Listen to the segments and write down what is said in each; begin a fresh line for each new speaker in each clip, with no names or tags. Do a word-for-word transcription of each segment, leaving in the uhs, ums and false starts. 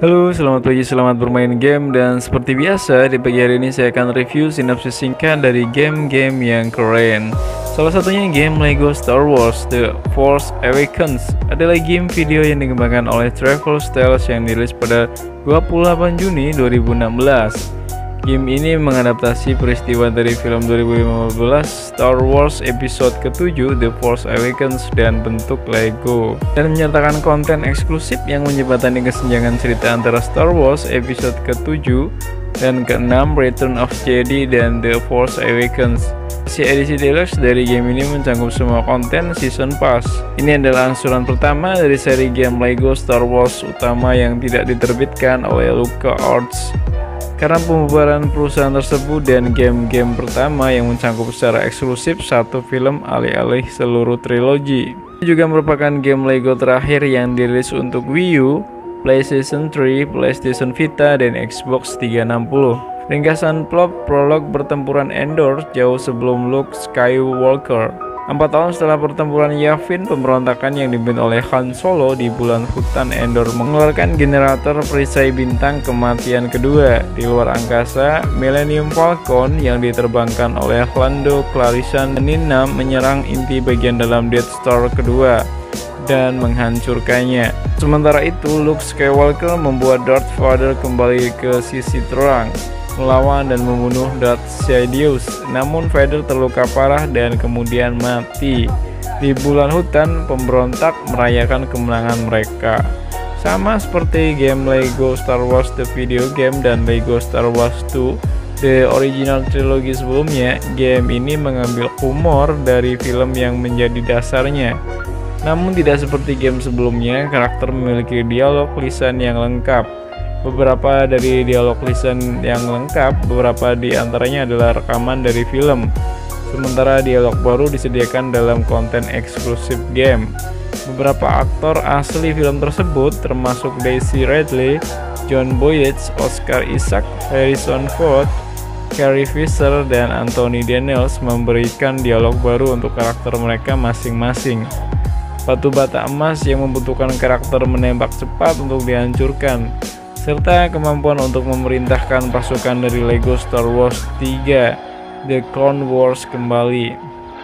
Halo, selamat pagi, selamat bermain game. Dan seperti biasa, di pagi hari ini saya akan review sinopsis singkat dari game-game yang keren. Salah satunya game Lego Star Wars The Force Awakens adalah game video yang dikembangkan oleh Travel Styles yang dirilis pada dua puluh delapan Juni dua ribu enam belas. Game ini mengadaptasi peristiwa dari film dua ribu lima belas Star Wars episode ketujuh The Force Awakens dan bentuk Lego, dan menyertakan konten eksklusif yang menjembatani kesenjangan cerita antara Star Wars episode ketujuh dan keenam Return of Jedi dan The Force Awakens. Si edisi deluxe dari game ini mencangkup semua konten Season Pass. Ini adalah angsuran pertama dari seri game Lego Star Wars utama yang tidak diterbitkan oleh LucasArts. Karena pembubaran perusahaan tersebut dan game-game pertama yang mencangkup secara eksklusif satu film alih-alih seluruh trilogi. Ini juga merupakan game Lego terakhir yang dirilis untuk Wii U, PlayStation tiga, PlayStation Vita, dan Xbox tiga enam puluh. Ringkasan plot prolog pertempuran Endor jauh sebelum Luke Skywalker. Empat tahun setelah pertempuran Yavin, pemberontakan yang dipimpin oleh Han Solo di bulan hutan Endor mengeluarkan generator perisai bintang kematian kedua. Di luar angkasa, Millennium Falcon yang diterbangkan oleh Lando Calrissian Ninam menyerang inti bagian dalam Death Star kedua dan menghancurkannya. Sementara itu, Luke Skywalker membuat Darth Vader kembali ke sisi terang, melawan dan membunuh Darth Sidious. Namun Vader terluka parah dan kemudian mati. Di bulan hutan, pemberontak merayakan kemenangan mereka. Sama seperti game Lego Star Wars The Video Game dan Lego Star Wars dua The Original Trilogy sebelumnya, game ini mengambil humor dari film yang menjadi dasarnya. Namun tidak seperti game sebelumnya, karakter memiliki dialog lisan yang lengkap. Beberapa dari dialog lisan yang lengkap, beberapa di antaranya adalah rekaman dari film. Sementara dialog baru disediakan dalam konten eksklusif game. Beberapa aktor asli film tersebut termasuk Daisy Ridley, Jon Voight, Oscar Isaac, Harrison Ford, Carrie Fisher, dan Anthony Daniels memberikan dialog baru untuk karakter mereka masing-masing. Batu bata emas yang membutuhkan karakter menembak cepat untuk dihancurkan, serta kemampuan untuk memerintahkan pasukan dari Lego Star Wars tiga The Clone Wars kembali.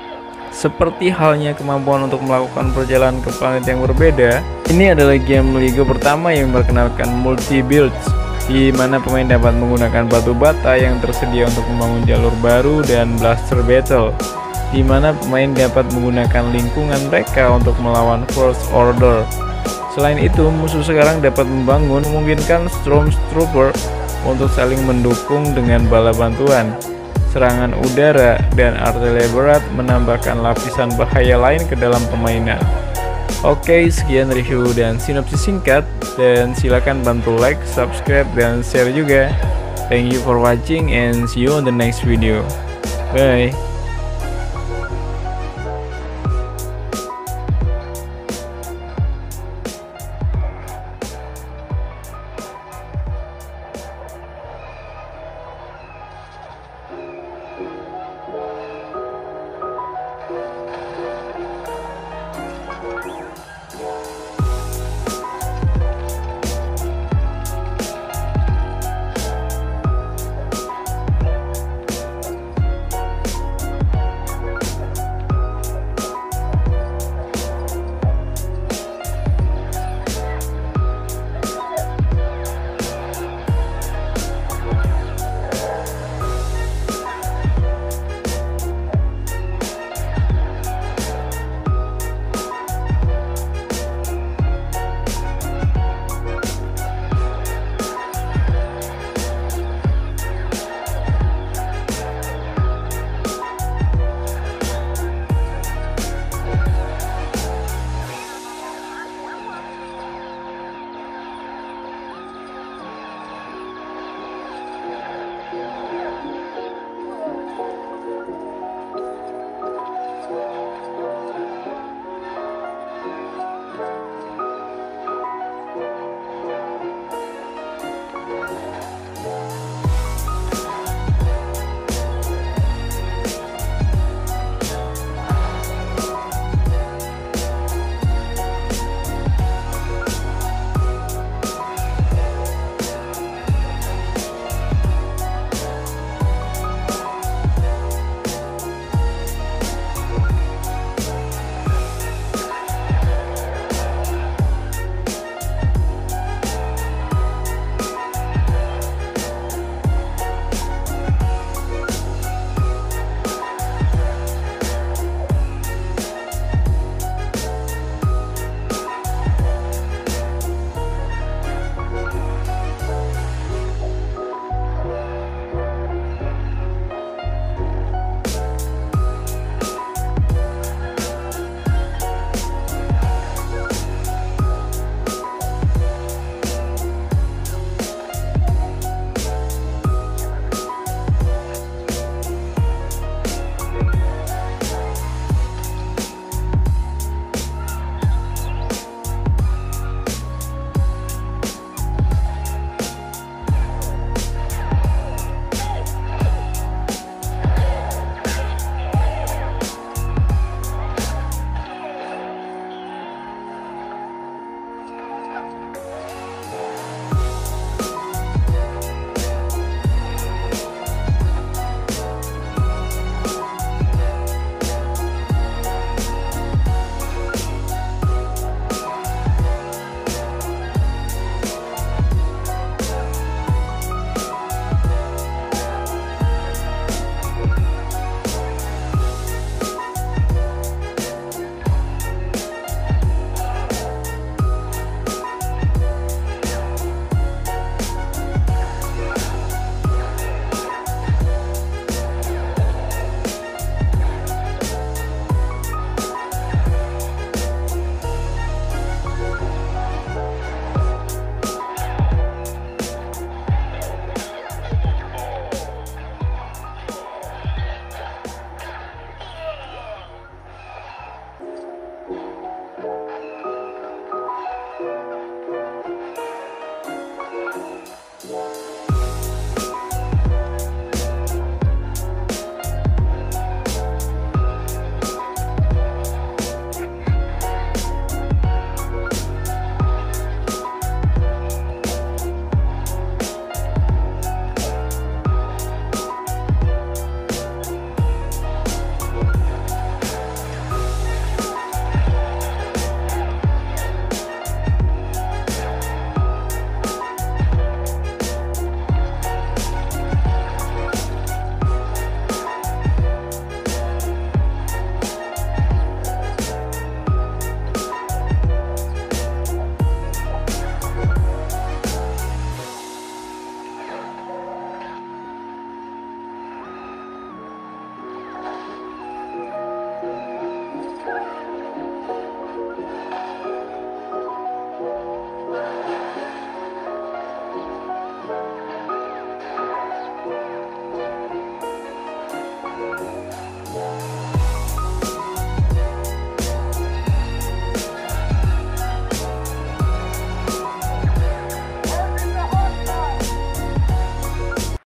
Seperti halnya kemampuan untuk melakukan perjalanan ke planet yang berbeda, ini adalah game Lego pertama yang memperkenalkan multi-builds, di mana pemain dapat menggunakan batu bata yang tersedia untuk membangun jalur baru dan blaster battle, di mana pemain dapat menggunakan lingkungan mereka untuk melawan First Order. Selain itu, musuh sekarang dapat membangun memungkinkan Stormtrooper untuk saling mendukung dengan bala bantuan, serangan udara, dan artileri berat menambahkan lapisan bahaya lain ke dalam permainan. Oke, sekian review dan sinopsis singkat, dan silakan bantu like, subscribe, dan share juga. Thank you for watching and see you on the next video. Bye.